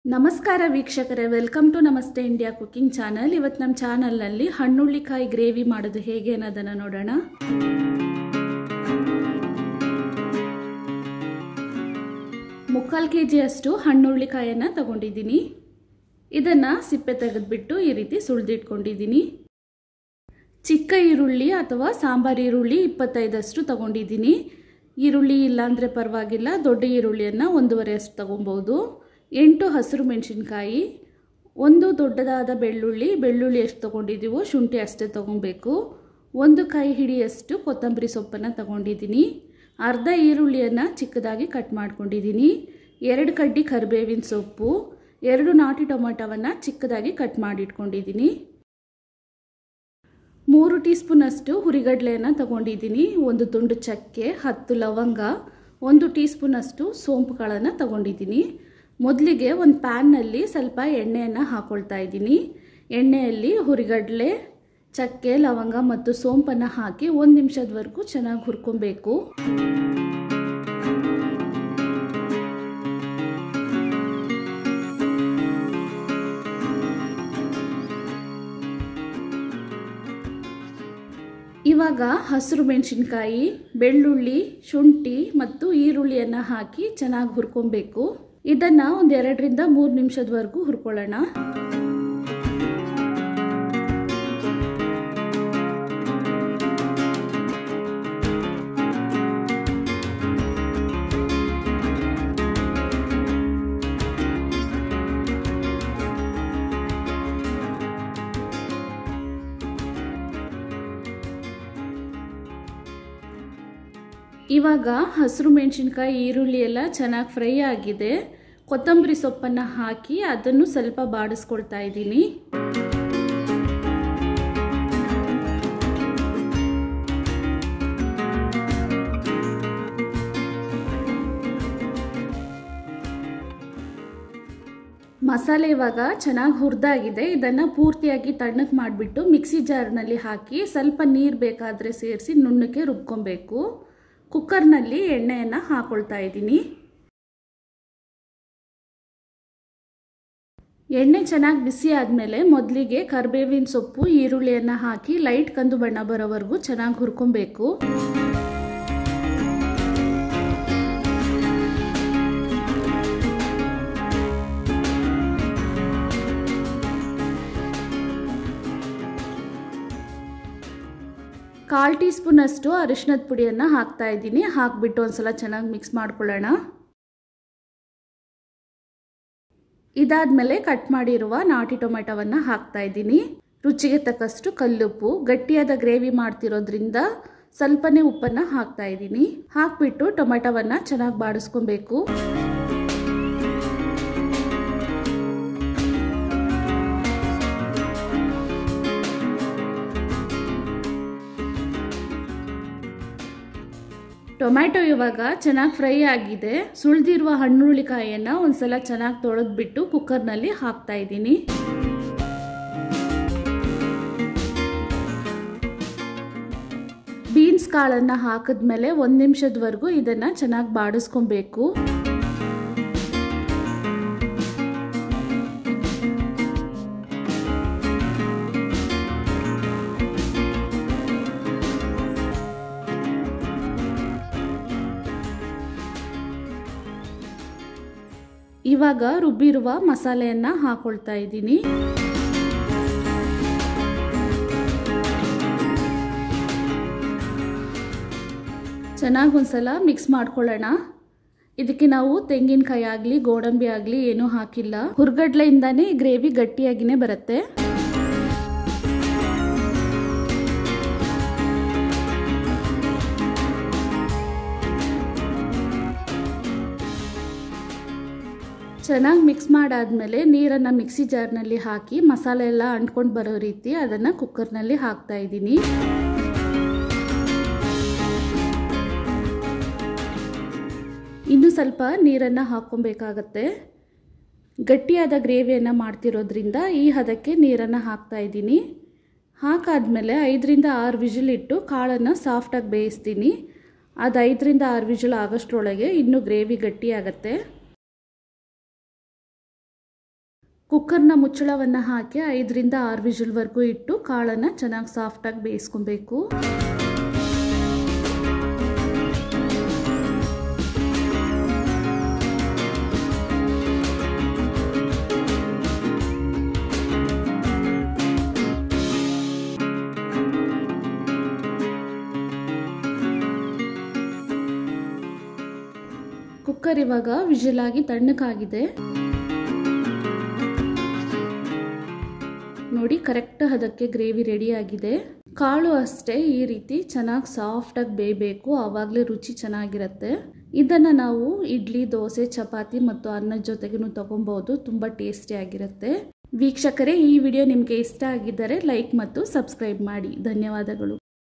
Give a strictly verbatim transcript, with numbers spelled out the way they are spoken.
ನಮಸ್ಕಾರ ವೀಕ್ಷಕರೇ, welcome to Namaste India cooking channel. ಇವತ್ತು ನಮ್ಮ ಚಾನಲ್ನಲ್ಲಿ ಹಣ್ಣುಳ್ಳಿಕಾಯಿ ಗ್ರೇವಿ ಮಾಡೋದು ಹೇಗೆ ಅನ್ನೋದನ್ನು ನೋಡೋಣ. ಮುಕ್ಕಾಲು ಕೆ ಜಿಯಷ್ಟು ಹಣ್ಣುಳ್ಳಿಕಾಯನ್ನು ತಗೊಂಡಿದ್ದೀನಿ. ಇದನ್ನು ಸಿಪ್ಪೆ ತೆಗೆದುಬಿಟ್ಟು ಈ ರೀತಿ ಸುಳಿದಿಟ್ಕೊಂಡಿದ್ದೀನಿ. ಚಿಕ್ಕ ಈರುಳ್ಳಿ ಅಥವಾ ಸಾಂಬಾರು ಈರುಳ್ಳಿ ಇಪ್ಪತ್ತೈದಷ್ಟು ತಗೊಂಡಿದ್ದೀನಿ. ಈರುಳ್ಳಿ ಇಲ್ಲಾಂದರೆ ಪರವಾಗಿಲ್ಲ, ದೊಡ್ಡ ಈರುಳ್ಳಿಯನ್ನು ಒಂದೂವರೆ ಅಷ್ಟು ತಗೊಬೋದು. ಎಂಟು ಹಸಿರು ಮೆಣಸಿನ್ಕಾಯಿ, ಒಂದು ದೊಡ್ಡದಾದ ಬೆಳ್ಳುಳ್ಳಿ, ಬೆಳ್ಳುಳ್ಳಿ ಎಷ್ಟು ತೊಗೊಂಡಿದ್ದೀವೋ ಶುಂಠಿ ಅಷ್ಟೇ ತೊಗೊಬೇಕು. ಒಂದು ಕೈ ಹಿಡಿಯಷ್ಟು ಕೊತ್ತಂಬರಿ ಸೊಪ್ಪನ್ನು ತಗೊಂಡಿದ್ದೀನಿ. ಅರ್ಧ ಈರುಳ್ಳಿಯನ್ನು ಚಿಕ್ಕದಾಗಿ ಕಟ್ ಮಾಡ್ಕೊಂಡಿದ್ದೀನಿ. ಎರಡು ಕಡ್ಡಿ ಕರಿಬೇವಿನ ಸೊಪ್ಪು, ಎರಡು ನಾಟಿ ಟೊಮೆಟೊವನ್ನು ಚಿಕ್ಕದಾಗಿ ಕಟ್ ಮಾಡಿಟ್ಕೊಂಡಿದ್ದೀನಿ. ಮೂರು ಟೀ ಸ್ಪೂನಷ್ಟು ಹುರಿಗಡಲೆಯನ್ನು ತಗೊಂಡಿದ್ದೀನಿ. ಒಂದು ತುಂಡು ಚಕ್ಕೆ, ಹತ್ತು ಲವಂಗ, ಒಂದು ಟೀ ಸ್ಪೂನಷ್ಟು ಸೋಂಪು ಕಾಳನ್ನು ತಗೊಂಡಿದ್ದೀನಿ. ಮೊದಲಿಗೆ ಒಂದು ಪ್ಯಾನ್ನಲ್ಲಿ ಸ್ವಲ್ಪ ಎಣ್ಣೆಯನ್ನು ಹಾಕ್ಕೊಳ್ತಾ ಇದ್ದೀನಿ. ಎಣ್ಣೆಯಲ್ಲಿ ಹುರಿಗಡಲೆ, ಚಕ್ಕೆ, ಲವಂಗ ಮತ್ತು ಸೋಂಪನ್ನು ಹಾಕಿ ಒಂದು ನಿಮಿಷದವರೆಗೂ ಚೆನ್ನಾಗಿ ಹುರ್ಕೊಬೇಕು. ಇವಾಗ ಹಸಿರು ಮೆಣಸಿನ್ಕಾಯಿ, ಬೆಳ್ಳುಳ್ಳಿ, ಶುಂಠಿ ಮತ್ತು ಈರುಳ್ಳಿಯನ್ನು ಹಾಕಿ ಚೆನ್ನಾಗಿ ಹುರ್ಕೊಬೇಕು. ಇದನ್ನು ಒಂದು ಎರಡರಿಂದ ಮೂರು ನಿಮಿಷದವರೆಗೂ ಹುರ್ಕೊಳ್ಳೋಣ. ಇವಾಗ ಹಸಿರು ಮೆಣಸಿನ್ಕಾಯಿ, ಈರುಳ್ಳಿ ಎಲ್ಲ ಚೆನ್ನಾಗಿ ಫ್ರೈ ಆಗಿದೆ. ಕೊತ್ತಂಬರಿ ಸೊಪ್ಪನ್ನು ಹಾಕಿ ಅದನ್ನು ಸ್ವಲ್ಪ ಬಾಡಿಸ್ಕೊಳ್ತಾ ಇದ್ದೀನಿ. ಮಸಾಲೆ ಇವಾಗ ಚೆನ್ನಾಗಿ ಹುರಿದಾಗಿದೆ. ಇದನ್ನು ಪೂರ್ತಿಯಾಗಿ ತಣ್ಣಗೆ ಮಾಡಿಬಿಟ್ಟು ಮಿಕ್ಸಿ ಜಾರ್ನಲ್ಲಿ ಹಾಕಿ ಸ್ವಲ್ಪ ನೀರು ಬೇಕಾದರೆ ಸೇರಿಸಿ ನುಣ್ಣಕ್ಕೆ ರುಬ್ಕೊಬೇಕು. ಕುಕ್ಕರ್ನಲ್ಲಿ ಎಣ್ಣೆಯನ್ನು ಹಾಕ್ಕೊಳ್ತಾ ಇದ್ದೀನಿ. ಎಣ್ಣೆ ಚೆನ್ನಾಗಿ ಬಿಸಿ ಆದಮೇಲೆ ಮೊದಲಿಗೆ ಕರಿಬೇವಿನ ಸೊಪ್ಪು, ಈರುಳ್ಳಿಯನ್ನು ಹಾಕಿ ಲೈಟ್ ಕಂದು ಬಣ್ಣ ಬರೋವರೆಗೂ ಚೆನ್ನಾಗಿ ಹುರ್ಕೊಬೇಕು. ಕಾಲು ಟೀ ಸ್ಪೂನಷ್ಟು ಅರಿಶಿನದ ಪುಡಿಯನ್ನು ಹಾಕ್ತಾ ಇದ್ದೀನಿ. ಹಾಕಿಬಿಟ್ಟು ಒಂದ್ಸಲ ಚೆನ್ನಾಗಿ ಮಿಕ್ಸ್ ಮಾಡ್ಕೊಳ್ಳೋಣ. ಇದಾದಮೇಲೆ ಕಟ್ ಮಾಡಿರುವ ನಾಟಿ ಟೊಮೆಟೊವನ್ನು ಹಾಕ್ತಾ ಇದ್ದೀನಿ. ರುಚಿಗೆ ತಕ್ಕಷ್ಟು ಕಲ್ಲುಪ್ಪು. ಗಟ್ಟಿಯಾದ ಗ್ರೇವಿ ಮಾಡ್ತಿರೋದ್ರಿಂದ ಸ್ವಲ್ಪನೇ ಉಪ್ಪನ್ನು ಹಾಕ್ತಾ ಇದ್ದೀನಿ. ಹಾಕಿಬಿಟ್ಟು ಟೊಮೆಟೊವನ್ನು ಚೆನ್ನಾಗಿ ಬಾಡಿಸ್ಕೊಬೇಕು. ಟೊಮ್ಯಾಟೊ ಇವಾಗ ಚೆನ್ನಾಗಿ ಫ್ರೈ ಆಗಿದೆ. ಸುಳಿದಿರುವ ಹಣ್ಣುಳ್ಳಿಕಾಯಿಯನ್ನು ಒಂದ್ಸಲ ಚೆನ್ನಾಗಿ ತೊಳೆದ್ಬಿಟ್ಟು ಕುಕ್ಕರ್ನಲ್ಲಿ ಹಾಕ್ತಾ ಇದ್ದೀನಿ. ಬೀನ್ಸ್ ಕಾಳನ್ನು ಹಾಕಿದ್ಮೇಲೆ ಒಂದು ನಿಮಿಷದವರೆಗೂ ಇದನ್ನು ಚೆನ್ನಾಗಿ ಬಾಡಿಸ್ಕೊಬೇಕು. ಇವಾಗ ರುಬ್ಬಿರುವ ಮಸಾಲೆಯನ್ನು ಹಾಕೊಳ್ತಾ ಇದ್ದೀನಿ. ಚೆನ್ನಾಗಿ ಒಂದ್ಸಲ ಮಿಕ್ಸ್ ಮಾಡ್ಕೊಳ್ಳೋಣ. ಇದಕ್ಕೆ ನಾವು ತೆಂಗಿನಕಾಯಿ ಆಗಲಿ ಗೋಡಂಬಿ ಆಗಲಿ ಏನೂ ಹಾಕಿಲ್ಲ. ಹುರ್ಗಡ್ಲೆಯಿಂದಾನೇ ಗ್ರೇವಿ ಗಟ್ಟಿಯಾಗಿನೇ ಬರುತ್ತೆ. ಚೆನ್ನಾಗಿ ಮಿಕ್ಸ್ ಮಾಡಾದ್ಮೇಲೆ ನೀರನ್ನು ಮಿಕ್ಸಿ ಜಾರ್ನಲ್ಲಿ ಹಾಕಿ ಮಸಾಲೆ ಎಲ್ಲ ಅಂಟ್ಕೊಂಡು ಬರೋ ರೀತಿ ಅದನ್ನು ಕುಕ್ಕರ್ನಲ್ಲಿ ಹಾಕ್ತಾ ಇದ್ದೀನಿ. ಇನ್ನು ಸ್ವಲ್ಪ ನೀರನ್ನು ಹಾಕ್ಕೊಬೇಕಾಗತ್ತೆ. ಗಟ್ಟಿಯಾದ ಗ್ರೇವಿಯನ್ನು ಮಾಡ್ತಿರೋದ್ರಿಂದ ಈ ಹದಕ್ಕೆ ನೀರನ್ನು ಹಾಕ್ತಾ ಇದ್ದೀನಿ. ಹಾಕಾದ್ಮೇಲೆ ಐದರಿಂದ ಆರು ವಿಜಿಲ್ ಇಟ್ಟು ಕಾಳನ್ನು ಸಾಫ್ಟಾಗಿ ಬೇಯಿಸ್ತೀನಿ. ಅದು ಐದರಿಂದ ಆರು ವಿಜಿಲ್ ಆಗೋಷ್ಟರೊಳಗೆ ಇನ್ನೂ ಗ್ರೇವಿ ಗಟ್ಟಿಯಾಗತ್ತೆ. ಕುಕ್ಕರ್ನ ಮುಚ್ಚಳವನ್ನು ಹಾಕಿ ಐದರಿಂದ ಆರು ವಿಜಿಲ್ವರೆಗೂ ಇಟ್ಟು ಕಾಳನ್ನು ಚೆನ್ನಾಗಿ ಸಾಫ್ಟಾಗಿ ಬೇಯಿಸ್ಕೊಬೇಕು. ಕುಕ್ಕರ್ ಇವಾಗ ವಿಜಿಲಾಗಿ ತಣ್ಣಗಾಗಿದೆ. ನೋಡಿ ಕರೆಕ್ಟ್ ಹದಕ್ಕೆ ಗ್ರೇವಿ ರೆಡಿ ಆಗಿದೆ. ಕಾಳು ಅಷ್ಟೇ ಈ ರೀತಿ ಚೆನ್ನಾಗಿ ಸಾಫ್ಟಾಗಿ ಬೇಯಬೇಕು, ಆವಾಗಲೇ ರುಚಿ ಚೆನ್ನಾಗಿರುತ್ತೆ. ಇದನ್ನು ನಾವು ಇಡ್ಲಿ, ದೋಸೆ, ಚಪಾತಿ ಮತ್ತು ಅನ್ನದ ಜೊತೆಗೂ ತಗೊಬೋದು. ತುಂಬ ಟೇಸ್ಟಿಯಾಗಿರುತ್ತೆ. ವೀಕ್ಷಕರೇ, ಈ ವಿಡಿಯೋ ನಿಮಗೆ ಇಷ್ಟ ಆಗಿದ್ದರೆ ಲೈಕ್ ಮತ್ತು ಸಬ್ಸ್ಕ್ರೈಬ್ ಮಾಡಿ. ಧನ್ಯವಾದಗಳು.